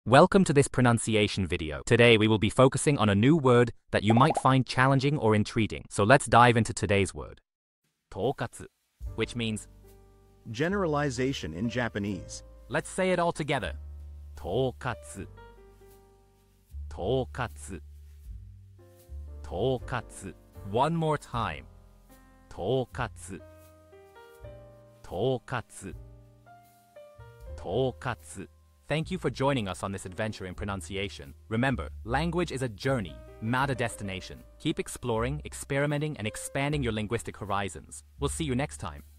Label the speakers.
Speaker 1: Welcome to this pronunciation video. Today we will be focusing on a new word that you might find challenging or intriguing. So let's dive into today's word. Toukatsu, which means
Speaker 2: generalization in Japanese.
Speaker 1: Let's say it all together. Toukatsu. Toukatsu. Toukatsu. One more time. Toukatsu. Toukatsu. Toukatsu. Thank you for joining us on this adventure in pronunciation. Remember, language is a journey, not a destination. Keep exploring, experimenting, and expanding your linguistic horizons. We'll see you next time.